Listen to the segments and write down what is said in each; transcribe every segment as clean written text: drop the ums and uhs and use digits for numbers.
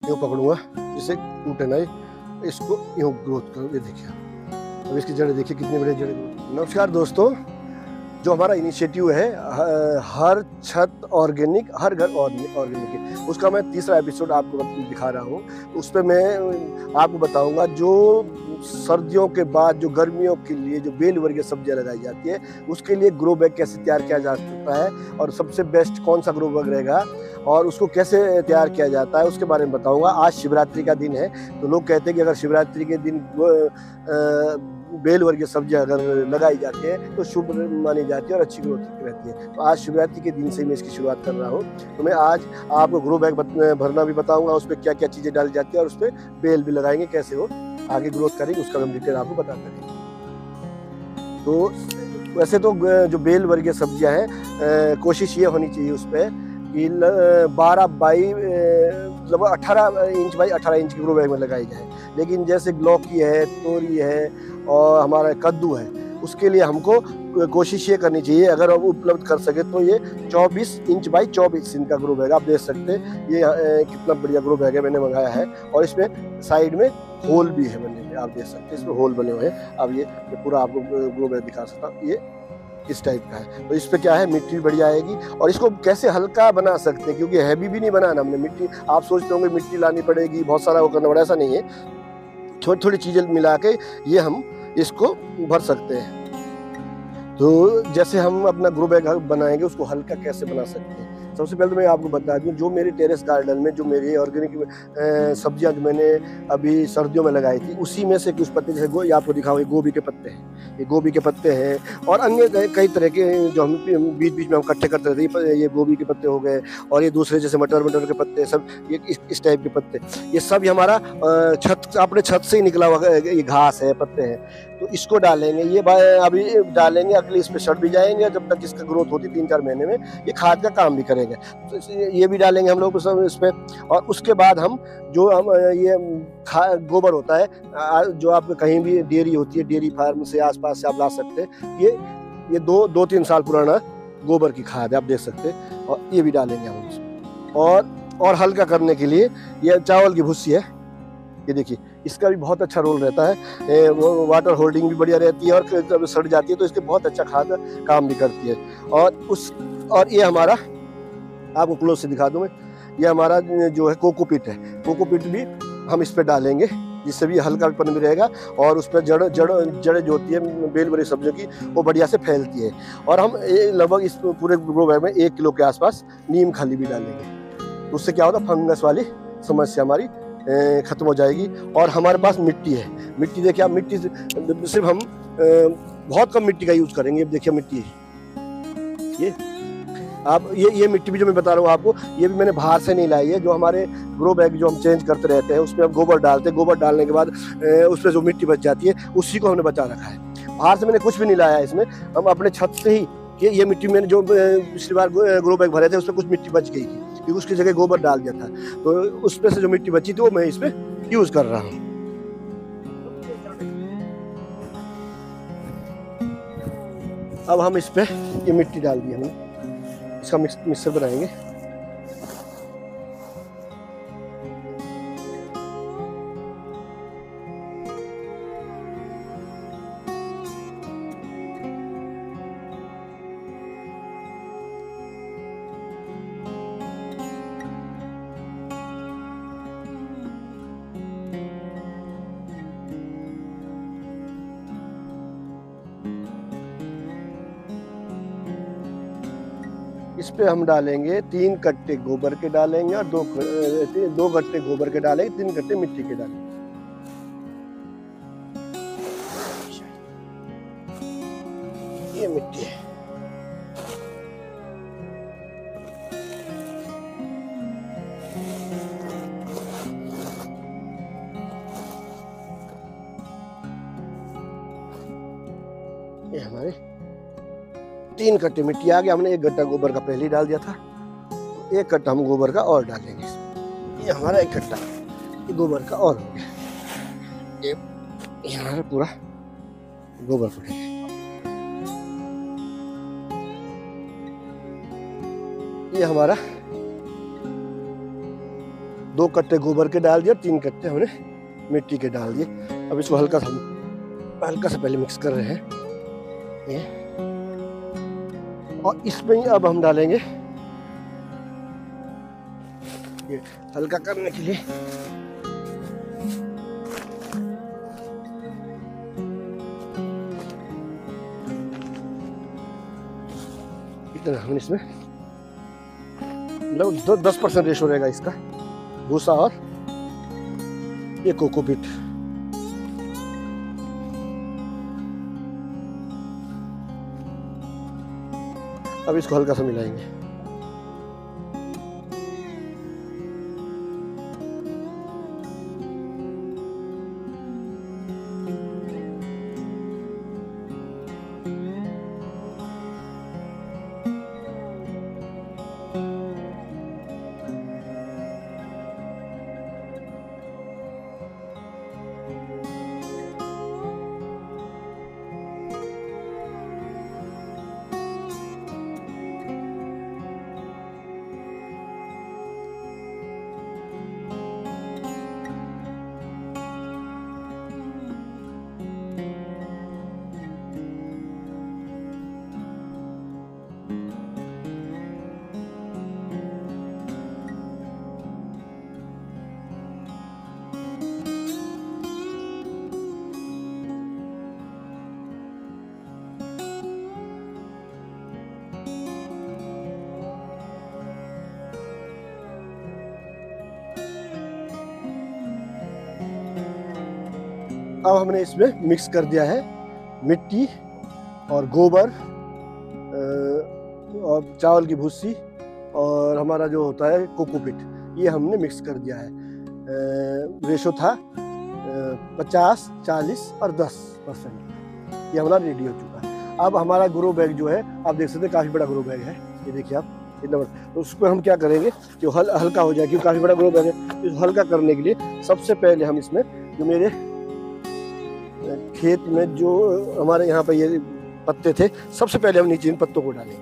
यूँ पकड़ूंगा जिससे टूटे ना, इसको यूँ ग्रोथ करो। ये देखिए, अब इसकी जड़ें देखिए कितनी बड़ी जड़ें ग्रोथ। नमस्कार दोस्तों, जो हमारा इनिशिएटिव है हर छत ऑर्गेनिक हर घर ऑर्गेनिक, उसका मैं तीसरा एपिसोड आपको दिखा रहा हूँ। उस पर मैं आपको बताऊंगा जो सर्दियों के बाद जो गर्मियों के लिए जो बेल वर्गीय सब्जियां लगाई जाती है, उसके लिए ग्रो बैग कैसे तैयार किया जा सकता है और सबसे बेस्ट कौन सा ग्रो बैग रहेगा और उसको कैसे तैयार किया जाता है, उसके बारे में बताऊंगा। आज शिवरात्रि का दिन है, तो लोग कहते हैं कि अगर शिवरात्रि के दिन बेल वर्गीय सब्जियां अगर लगाई जाती है तो शुभ मानी जाती है और अच्छी ग्रोथ रहती है। तो आज शिवरात्रि के दिन से मैं इसकी शुरुआत कर रहा हूँ। तो मैं आज आपको ग्रो बैग भरना भी बताऊंगा, उस पर क्या क्या चीज़ें डाली जाती है और उस पर बेल भी लगाएंगे, कैसे वो आगे ग्रोथ करेंगे उसका हम डिटेल आपको बताते रहेंगे। तो वैसे तो जो बेल वर्गीय सब्जियां हैं, कोशिश ये होनी चाहिए उस पर कि 12 बाई लगभग 18 इंच बाई 18 इंच की ग्रो बैग में लगाई जाए। लेकिन जैसे लौकी है, तोरी है और हमारा कद्दू है, उसके लिए हमको कोशिश ये करनी चाहिए, अगर हम उपलब्ध कर सके तो ये 24 इंच बाई 24 इंच का ग्रो बैग आप देख सकते हैं। ये कितना बढ़िया ग्रो बैग है, मैंने मंगाया है और इसमें साइड में होल भी है बने हुए, आप देख सकते हैं इसमें होल बने हुए हैं। अब ये पूरा आपको ग्रो बैग दिखा सकता हूँ, ये इस टाइप का है। तो इस पे क्या है, मिट्टी बढ़िया आएगी। और इसको कैसे हल्का बना सकते हैं, क्योंकि हैवी भी नहीं बनाना हमने। मिट्टी आप सोचते होंगे मिट्टी लानी पड़ेगी, बहुत सारा वो करना पड़ेगा, ऐसा नहीं है। छोटी छोटी चीजें मिला के ये हम इसको भर सकते हैं। तो जैसे हम अपना ग्रो बैग बनाएंगे, उसको हल्का कैसे बना सकते हैं, सबसे पहले तो मैं आपको बता दूं, जो मेरे टेरेस गार्डन में जो मेरी ऑर्गेनिक सब्जियां जो मैंने अभी सर्दियों में लगाई थी, उसी में से कुछ पत्ते, जैसे ये आपको दिखाओ, ये गोभी के पत्ते हैं, ये गोभी के पत्ते हैं और अन्य कई तरह के जो हम बीच बीच में हम इकट्ठे करते रहते हैं। ये गोभी के पत्ते हो गए और ये दूसरे जैसे मटर के पत्ते, सब ये इस टाइप के पत्ते, ये सब हमारा छत, अपने छत से ही निकला हुआ ये घास है, पत्ते हैं। तो इसको डालेंगे, ये अभी डालेंगे, अगले इस पे सड़ भी जाएंगे, जब तक इसका ग्रोथ होती 3-4 महीने में ये खाद का काम भी करेंगे। तो ये भी डालेंगे हम लोग सब इस पे। और उसके बाद हम जो हम ये गोबर होता है, जो आपके कहीं भी डेयरी होती है, डेयरी फार्म से आसपास से आप ला सकते हैं, ये 2-3 साल पुराना गोबर की खाद है, आप देख सकते हैं। और ये भी डालेंगे हम इसमें। और हल्का करने के लिए ये चावल की भुस्सी है, ये देखिए, इसका भी बहुत अच्छा रोल रहता है। वो वाटर होल्डिंग भी बढ़िया रहती है और जब सड़ जाती है तो इसके बहुत अच्छा खाद काम भी करती है। और ये हमारा, आपको क्लोज से दिखा दूं मैं, ये हमारा जो है कोकोपीट है, कोकोपीट भी हम इस पे डालेंगे, जिससे भी हल्कापन भी रहेगा और उस पर जड़ जो होती है बेल वाली सब्जियों की, वो बढ़िया से फैलती है। और हम लगभग इस पूरे ग्रो बैग में 1 किलो के आसपास नीम खली भी डालेंगे। उससे क्या होता है, फंगस वाली समस्या हमारी खत्म हो जाएगी। और हमारे पास मिट्टी है, मिट्टी देखिए आप, मिट्टी सिर्फ हम बहुत कम मिट्टी का यूज करेंगे। अब देखिए मिट्टी, ये आप ये मिट्टी भी जो मैं बता रहा हूँ आपको, ये भी मैंने बाहर से नहीं लाई है। जो हमारे ग्रो बैग जो हम चेंज करते रहते हैं, उसमें हम गोबर डालते हैं, गोबर डालने के बाद उसमें जो मिट्टी बच जाती है, उसी को हमने बचा रखा है। बाहर से मैंने कुछ भी नहीं लाया है इसमें, हम अपने छत से ही ये मिट्टी, मैंने जो पिछली बार ग्रो बैग भरे थे उसमें कुछ मिट्टी बच गई थी, क्योंकि उसकी जगह गोबर डाल दिया था, तो उसमें से जो मिट्टी बची थी वो मैं इसमें यूज कर रहा हूँ। अब हम इस पे ये मिट्टी डाल दी हमने, इसका मिक्सर बनाएंगे। इस पे हम डालेंगे 3 कट्टे गोबर के डालेंगे और 2 कट्टे गोबर के डालेंगे, 3 कट्टे मिट्टी के डालेंगे। ये मिट्टी है, ये हमारे 3 कट्टे मिट्टी आ गया। हमने 1 कट्टा गोबर का पहले ही डाल दिया था, 1 कट्टा हम गोबर का और डालेंगे इसमें। ये हमारा 1 कट्टा ये गोबर का और हो गया, ये हमारा पूरा गोबर पड़ेगा। ये हमारा 2 कट्टे गोबर के डाल दिए और 3 कट्टे हमने मिट्टी के डाल दिए। अब इसको हल्का सा पहले मिक्स कर रहे हैं ये, और इसमें ही अब हम डालेंगे ये हल्का करने के लिए इतना हम इसमें लगभग 10% रेशो रहेगा इसका, भूसा और ये कोकोपीट। अब इसको हल्का सा मिलाएंगे। अब हमने इसमें मिक्स कर दिया है मिट्टी और गोबर और चावल की भूसी और हमारा जो होता है कोकोपीट, ये हमने मिक्स कर दिया है। रेशो था 50, 40 और 10%। ये हमारा रेडी हो चुका है। अब हमारा ग्रो बैग जो है आप देख सकते हैं, काफ़ी बड़ा ग्रो बैग है, ये देखिए आप इतना बड़ा। तो उसको हम क्या करेंगे कि हल्का हो जाए, क्योंकि काफ़ी बड़ा ग्रो बैग है। इस हल्का करने के लिए सबसे पहले हम इसमें जो मेरे खेत में जो हमारे यहाँ पे ये पत्ते थे, सबसे पहले हम नीचे इन पत्तों को डालेंगे।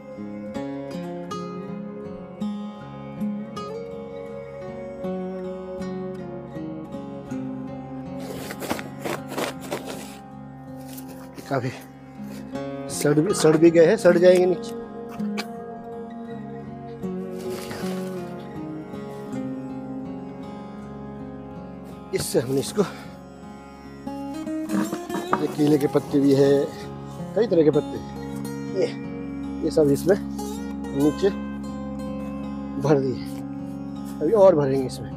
काफी सड़ भी गए हैं, सड़ जाएंगे नीचे। इससे हमने इसको, केले के पत्ते भी है, कई तरह के पत्ते, ये सब इसमें नीचे भर दिए। अभी और भरेंगे इसमें।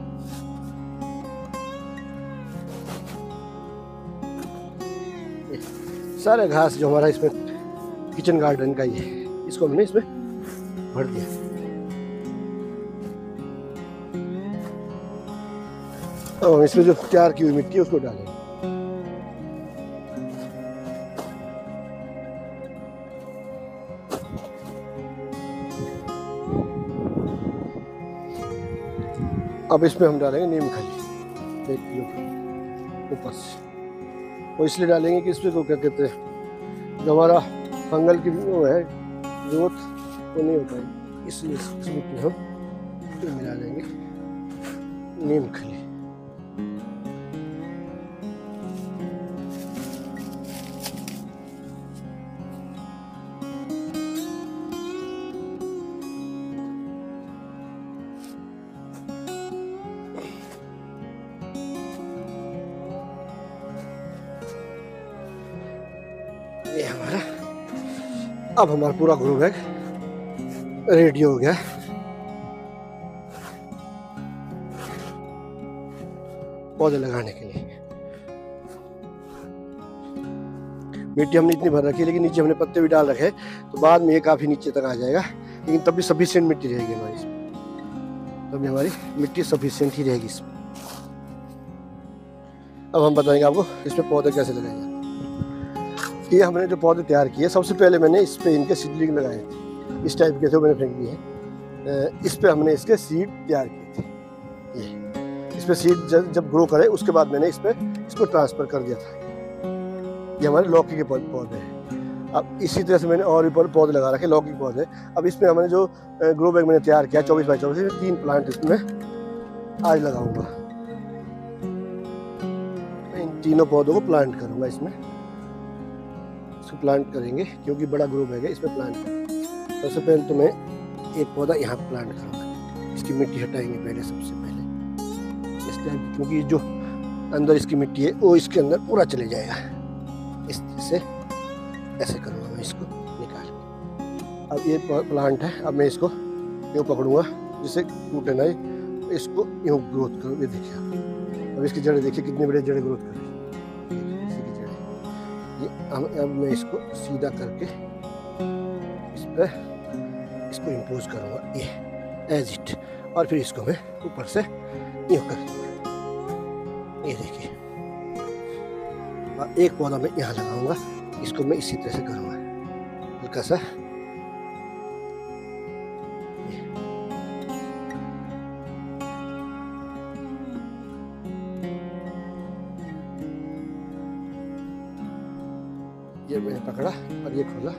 सारा घास जो हमारा इसमें किचन गार्डन का ही है, इसको हमने इसमें भर दिया। अब हम इसमें जो तैयार की हुई मिट्टी है उसको डालेंगे। अब इसमें हम डालेंगे नीम खली 1 किलो ऊपर से। वो इसलिए डालेंगे कि इसमें को क्या कहते हैं, जो हमारा फंगल की वो है ग्रोथ वो नहीं हो पाएगी, इसलिए इसमें हम मिला लेंगे नीम खली। ये हमारा, अब हमारा पूरा ग्रो बैग रेडी हो गया। पौधे लगाने के लिए मिट्टी हमने इतनी भर रखी है, लेकिन नीचे हमने पत्ते भी डाल रखे हैं, तो बाद में ये काफी नीचे तक आ जाएगा, लेकिन तब भी सफिशिएंट मिट्टी रहेगी हमारी इसमें। तभी हमारी मिट्टी सफिशिएंट ही रहेगी इसमें। अब हम बताएंगे आपको इसमें पौधे कैसे लगाए जाते हैं। ये हमने जो पौधे तैयार किए, सबसे पहले मैंने इस पे इनके सीडलिंग लगाए थे, इस टाइप के थे, मैंने फेंक दिए हैं। इस पे हमने इसके सीड तैयार किए थे। ये इस पे सीड जब ग्रो करे उसके बाद मैंने इसको ट्रांसफ़र कर दिया था। ये हमारे लौकी के पौधे हैं। अब इसी तरह से मैंने और भी पौधे लगा रखे, लौकी के पौधे। अब इसमें हमने जो ग्रो बैग मैंने तैयार किया 24 बाई 24, 3 प्लांट इसमें आज लगाऊंगा। मैं इन तीनों पौधों को प्लांट करूंगा इसमें। इसको प्लांट करेंगे क्योंकि बड़ा ग्रो बैग है, इसमें प्लांट करेंगे। सबसे पहले तो मैं एक पौधा यहाँ प्लांट करूंगा। इसकी मिट्टी हटाएंगे पहले, सबसे पहले इस टाइप की, क्योंकि जो अंदर इसकी मिट्टी है वो इसके अंदर पूरा चले जाएगा। इस से ऐसे करूँगा मैं इसको निकाल के। अब ये प्लांट है, अब मैं इसको यूँ पकड़ूंगा जिससे टूटे ना, इसको यूँ ग्रोथ करूँ। ये देखिए आप, अब इसकी जड़ें देखिए कितनी बड़ी जड़ें ग्रोथ कर रही है। इसी की जड़ें ये अब मैं इसको सीधा करके इस पर इसको इम्पोज करूँगा ये एज इट, और फिर इसको मैं ऊपर से यूँ कर दूँगा। ये देखिए, और एक पौधा मैं यहाँ लगाऊंगा, इसको मैं इसी तरह से करूँगा हल्का सा। ये मैंने पकड़ा और ये खोला,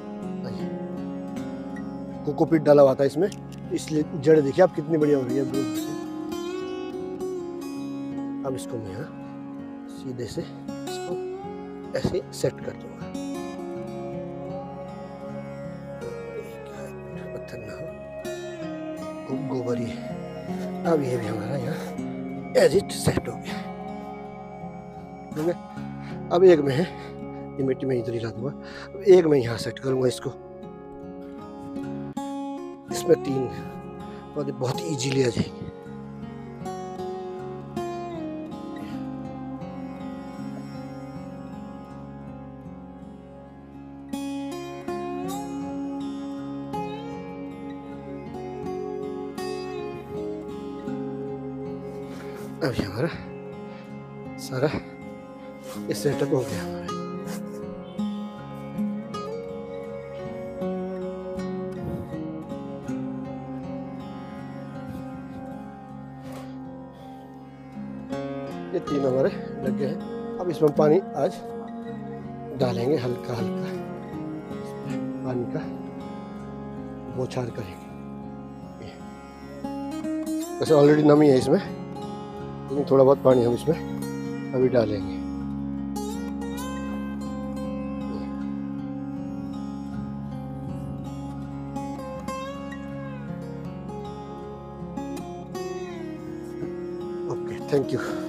कोकोपीट डाला हुआ था इसमें, इसलिए जड़ देखिए आप कितनी बढ़िया हो रही है। अब इसको मैं यहाँ सीधे से इसको ऐसे सेट कर दूंगा, पत्थर ना हो, गोबर ही है। अब ये भी हमारा यहाँ एज इट सेट हो गया। अब एक में है, ये मिट्टी में इधर ही रख दूंगा। अब एक मैं यहाँ सेट करूंगा इसको। इसमें 3 पौधे बहुत इजीली आ जाएंगे। अभी हमारा सारा ये सेटअप हो गया हमारा। ये 3 हमारे लग गए हैं। अब इसमें पानी आज डालेंगे, हल्का हल्का पानी का बौछार करेंगे। वैसे ऑलरेडी नमी है इसमें, लेकिन थोड़ा बहुत पानी हम इसमें अभी डालेंगे। Okay, thank you.